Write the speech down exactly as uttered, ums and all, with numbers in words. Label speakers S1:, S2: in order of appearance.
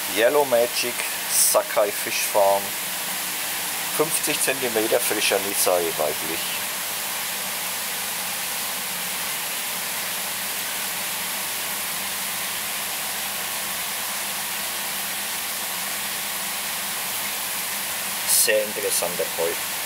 S1: Yellow Magic Sakai Fischfarm. fünfzig Zentimeter frischer Nizai weiblich. Sehr interessanter Koi.